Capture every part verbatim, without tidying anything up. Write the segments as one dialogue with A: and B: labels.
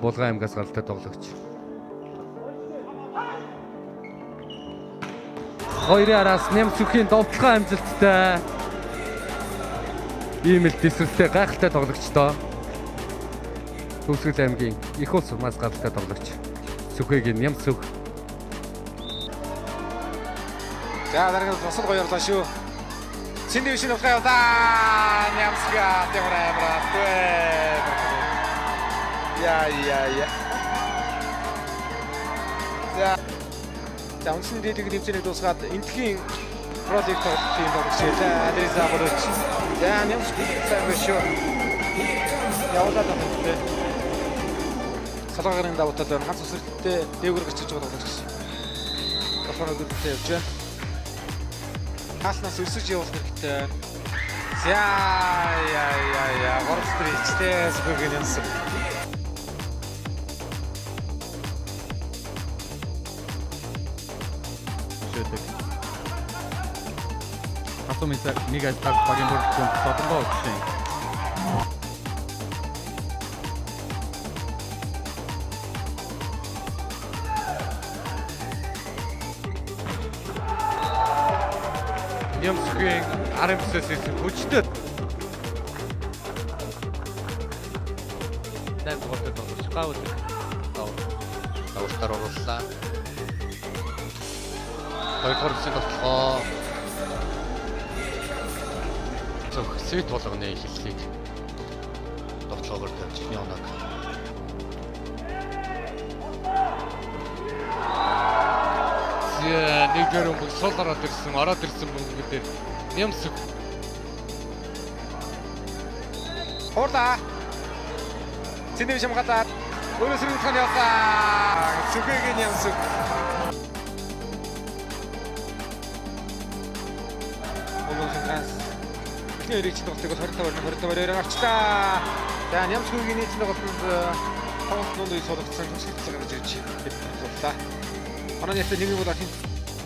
A: Булган аймгаас гаралтай тоглогч. Хоёрын араас Нямцүхийн довтлогоо амжилттай. Ийм л дэвсгэртэй гайхалтай тоглогчдоо. Төвсгөл аймгийн их улс сурмаас гаралтай тоглогч. Сүхээгийн Нямцүх.
B: За дараагийн босол гоё орлоо шүү. Синий вишин ухаа удаа Нямцга тэмрээ брат. Я я я. За. За үнсэн дэдэг нэмцэнийг дуусгаад энтхийн пролиг тоглох юм байна. За Адриза болооч. За Нямц сайн биш шүү. Явуулаад байна. Салгарын давуу тал ганц үсрэлттэй дээгүүр гэрчиж байгаа тоглогч. Профоног үүдтэй явж байна. Хаснаас өсөж явах хэрэгтэй. За я я я горстрий чтэй сүгээр юмсан. Шэдэг. Хатомис нэг ажлаар багийн бүрдсэн содонбоо өгсөн. Нямцгийн арамсаас хүчтэй. Дан тоглолт тоглож гавд. Тав. Тавстар орууллаа. Хоёрдугаар хэсэг тоглоо. Зөв сэт болгоны хэллийг тоглоогоор тавьж явнаг. Нэгдүгээр өмг сул ороод ирсэн, ороод ирсэн бүгдээр Нямцүх. Хурда. Синий вишин гадаад өөрөө сэргэн тань яваа. Сүхээгийн Нямцүх. Өнгөрсөн эхний эрэгч тоглолтыг бол хортой барин хортой бариараа авчлаа. За Нямцгийн нийт тоглолтод таван дунд суулгацсан төсөлтөд гарч ирж байна. Манай нэстэ нэг бол ахин.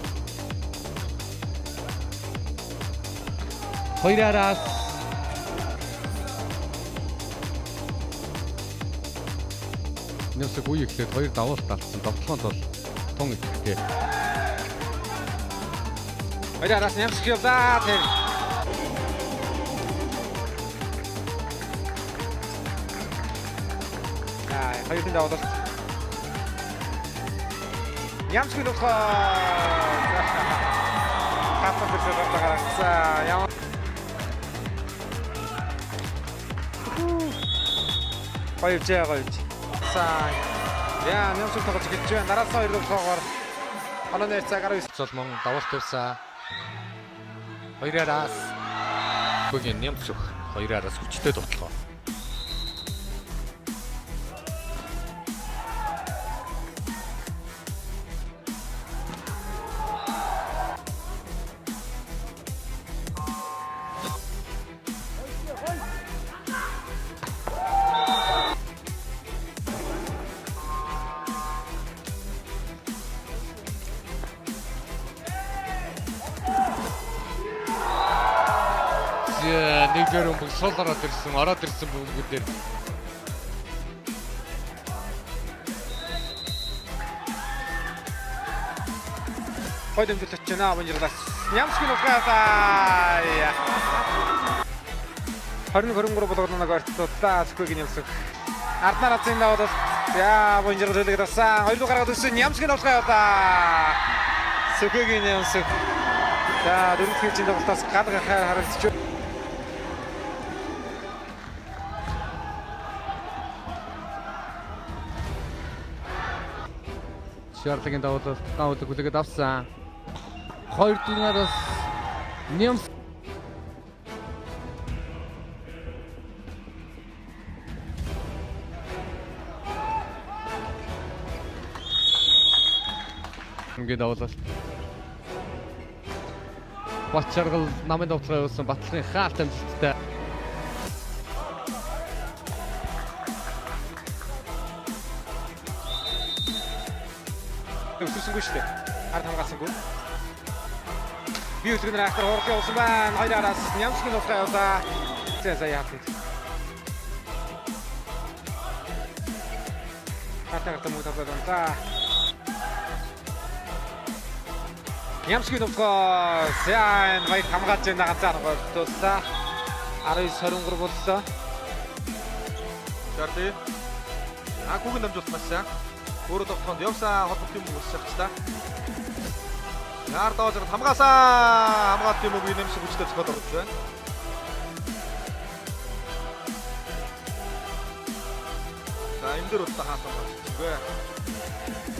B: Хоёр араас Нямцүх үе ихлээд хоёр давуулт алдсан. Довтлоонд бол тун итгэвтэй. Хоёр араас Нямцүх явлаа. Тэр Аа, хоёрын давуулт. Нямцгийн ухаа. Хатан бисээ гаргацсан. Яа. Хоёр жаа гоёч. Сайн. Яа, Нямцгийн тоглож гэж байна. Нараас хоёр тоглохоор онооны цаг гарав солмон давуулт тавьсан. Хоёрараас бүгийн Нямцүх хоёрараас хүчтэй тоглоо. Нэгдүгээр өмг сул ороод ирсэн, ороод ирсэн бүгдээр. Хойд өмдөж очно аванжирлаас. Нямцгийн ухаасаа. Харин хөрөнгөр болгоно гортолоо Сүхээгийн Нямцүх. Арднаар азын даваад яа аванжирл хэлгээд авсан. Хоёулаа гаргаад ирсэн Нямцгийн ухаа яваа. Сүхээгийн Нямцүх. За дөрөвт хэвчийн тоглолтоос гал гарахаар харагдчих. Шаардлагын давуулт гаууд хүлээгээд авсан. Хоёр дунараас Нямц ингээд давуулт. Бачаргал намын давталгаа явуулсан Батлагын хаалт амжилттай. Өсөсөнгөө шүү дээ. Ард хамгаалсангүй. Би өдрөөр ахтар хурд явуулсан байна. Хоёр араас Нямцгийн ухаа явуулаа. За за яах вэ? Karena ketemu satu donta. Ямсгийн төвхөө сайн баяр хамгаалж байна ганцаар голдуулсан. арван сорин гур боллоо.
C: Жарли. Акугийн дамжуулт маш сайн. Өөрөө тогтхонд явсан холбогдсон юм уусч та. Яар доожор хамгаасан хамгаалт юм уу нэмшиг хүчтэй цогод орж байна. За энэ дөр удаа хаасан байна.